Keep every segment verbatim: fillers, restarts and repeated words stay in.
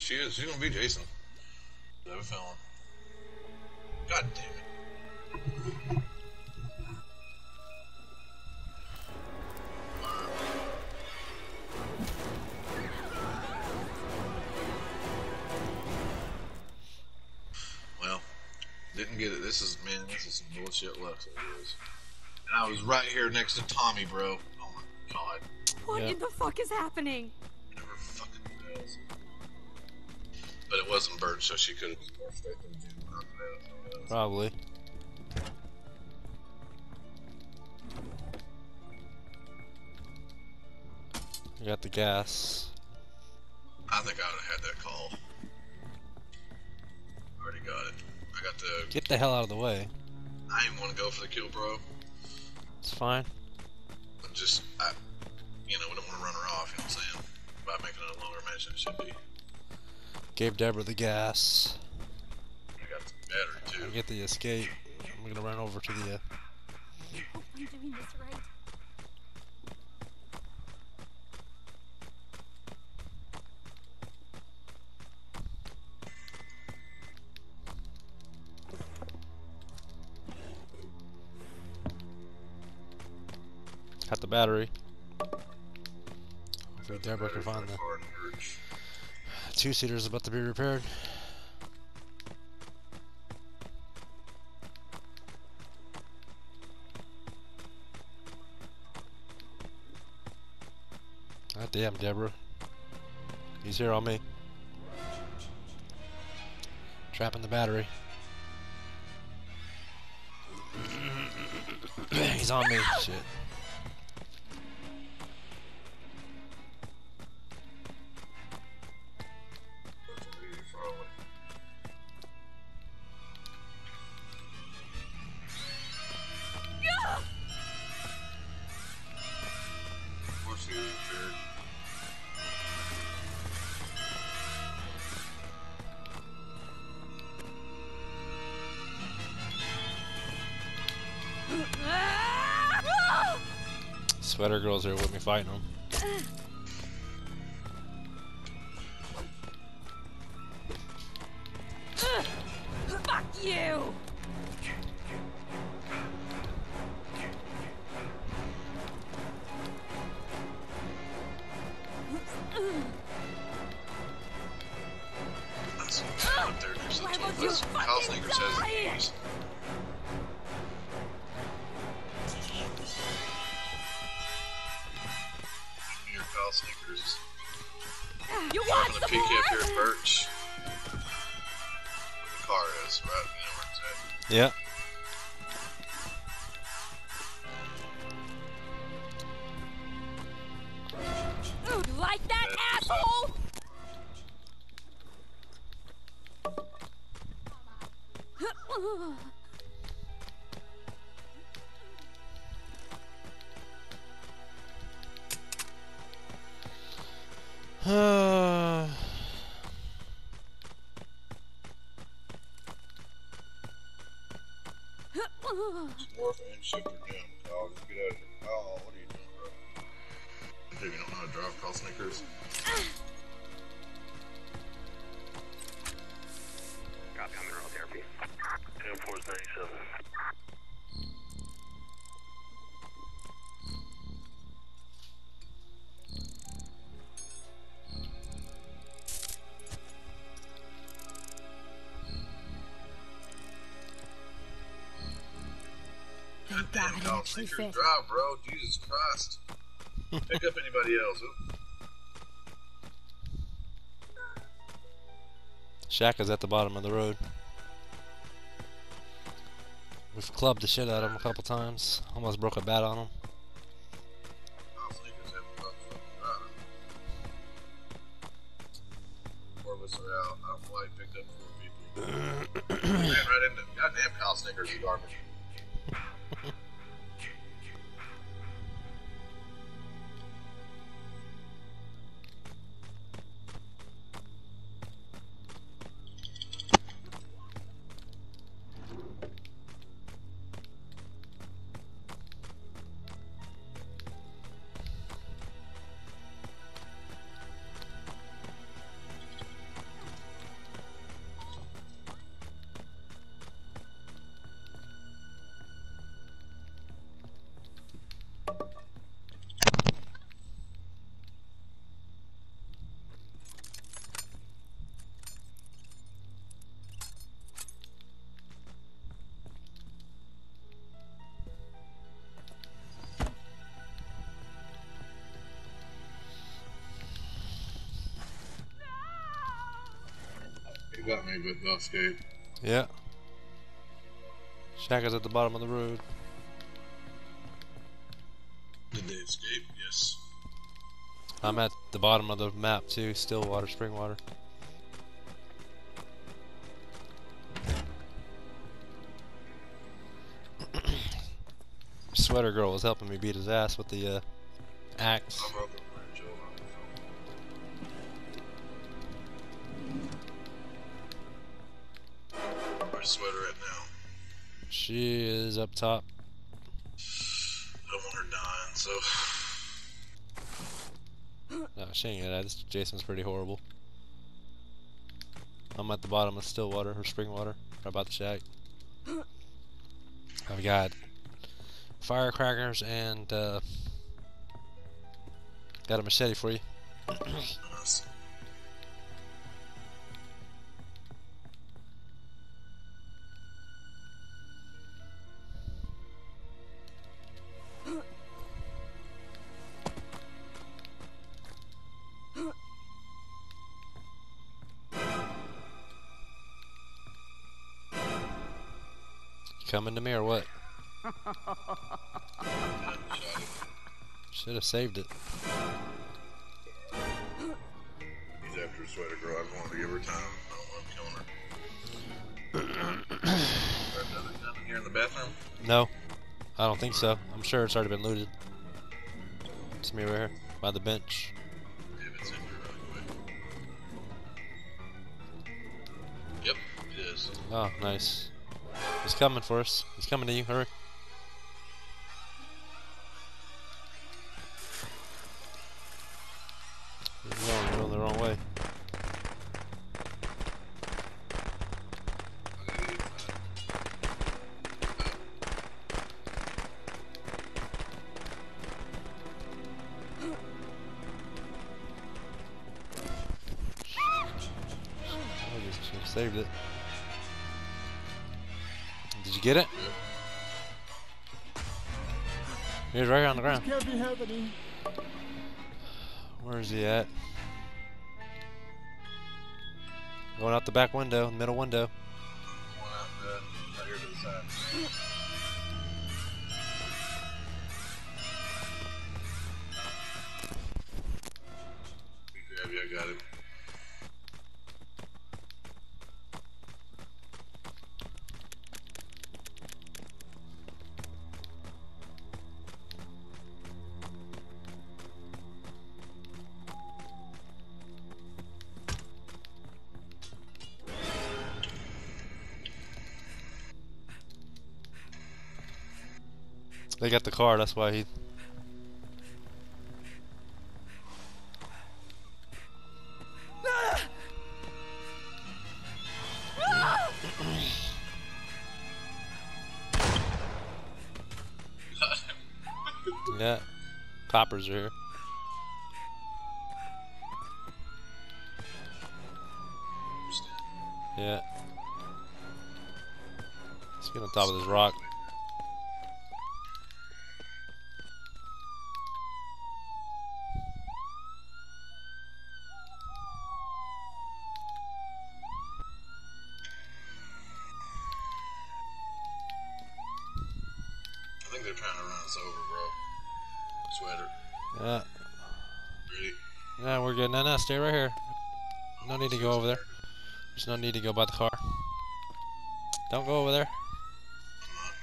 She is. She's gonna be Jason. I have a feeling. God damn it. Well, didn't get it. This is, man, this is some bullshit luck. So it is. And I was right here next to Tommy, bro. Oh my god. What Yep. in the fuck is happening? Never fucking knows. But it wasn't Bert, so she could have just walked straight through June. Probably. I got the gas. I think I would have had that call. Already got it. I got the. Get the hell out of the way. I didn't want to go for the kill, bro. It's fine. I'm just, I, you know, we don't want to run her off. You know what I'm saying? By making it a longer match than it should be. Gave Deborah the gas. I got the battery too. I get the escape. I'm gonna run over to the. Uh... I hope I'm doing this right. Got the battery. Hopefully Deborah can find the two-seater's about to be repaired. God damn, Deborah. He's here on me. Trapping the battery. He's on me. Shit. Sweater girls are with me fighting them. Fuck you! That's up there next to the Why twelve. won't you That's Kyle fucking Sneaker die? says. Your Kyle Sneakers. You I'm want gonna some peek more? up here at Birch. Where the car is, right? You know where it's at. Yeah. Ooh, you like that, asshole? Uh, Dwarf and shifter jam, Kyle. Just get out of here. Oh, what are you doing, bro? I think you don't know how to drive Kyle Sneakers. Copy, I'm in roll therapy. ten four ninety-seven. Thank Damn, God it Kyle actually Sneakers fit. drive, bro. Jesus Christ. Pick up anybody else. Oop. Shaka's at the bottom of the road. We've clubbed the shit out of him a couple times. Almost broke a bat on him. Kyle Sneakers have a fucking driver. Four of us are out. I'm white, picked up four people. Ran right into goddamn Kyle Sneakers is garbage. You got me, but they'll escape. Yeah. Shack is at the bottom of the road. Did they escape? Yes. I'm at the bottom of the map too, Stillwater, Springwater. Sweater girl was helping me beat his ass with the uh, axe. I'm up there playing Joe on the phone. Where's Sweater at now? She is up top. I don't want her dying, so. No, she ain't gonna die. This Jason's pretty horrible. I'm at the bottom of Stillwater or Springwater, right about the shack. I've got firecrackers and uh, got a machete for you. Nice. Coming to me or what? Yeah, shot it. Should have saved it. He's after a Sweater girl. I just wanted to give her time. I don't want to kill her. Grab another gun in here in the bathroom. No, I don't think so. I'm sure it's already been looted. It's me right here by the bench. Yeah, it's in here really quick. Yep, it is. Oh, nice. He's coming for us. He's coming to you. Hurry. You're going, you're going the wrong way. Oh, you should have saved it. Did you get it? He's right here on the ground. Can't be happening. Where is he at? Going out the back window, middle window. One out the, right here to the side. Let me grab you, I got him. They got the car, that's why he... Yeah, coppers are here. Yeah. Let's get on top of this rock. I think they're trying to run us over, bro. Sweater. Yeah. Ready? Yeah, we're good. No, no, stay right here. No need to go over there. There's no need to go by the car. Don't go over there. I'm not.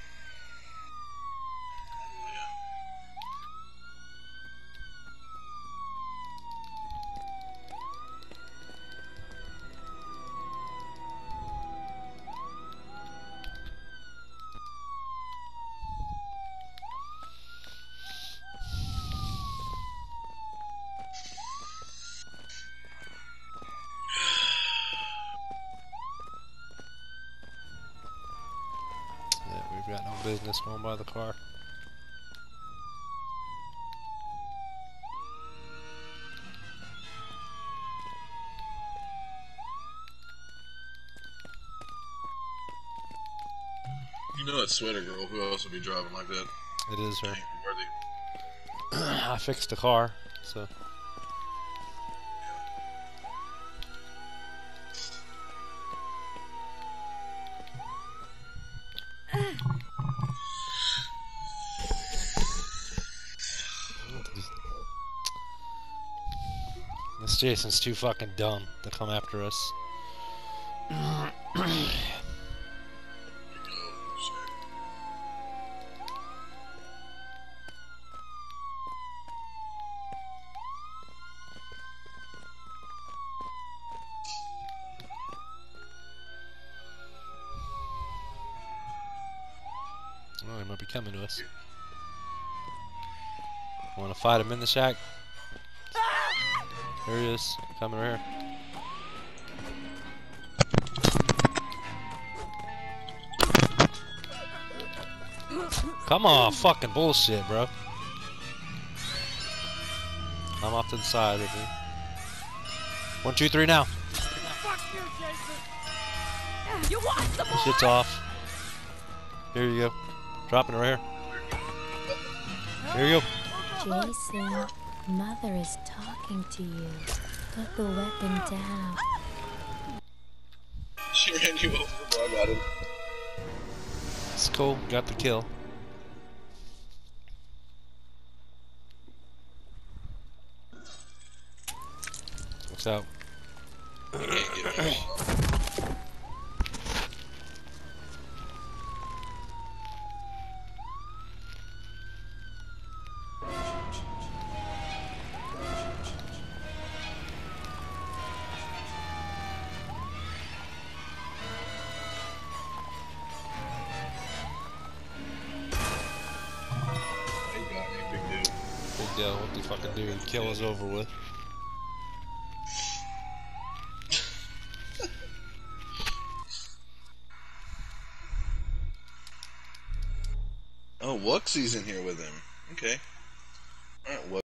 Oh, yeah. Yeah, we've got no business going by the car. You know that Sweater girl. Who else would be driving like that? It is her. Ain't worthy. I fixed the car, so. Jason's too fucking dumb to come after us. Oh, shit. Oh, he might be coming to us. Want to fight him in the shack? There he is, coming right here. Come on, fucking bullshit, bro. I'm off to the side with you. One, two, three, now. You want some more? Shit's off. Here you go. Dropping it right here. Here you go. Jason, Mother is talking to you. Put the weapon down. She ran you over, bro. I got him. It's cool. Got the kill. What's out? You can't get me. They got me, big dude. Big deal. What the fucking do? The kill is over with. Oh, Wuxie's in here with him. Okay.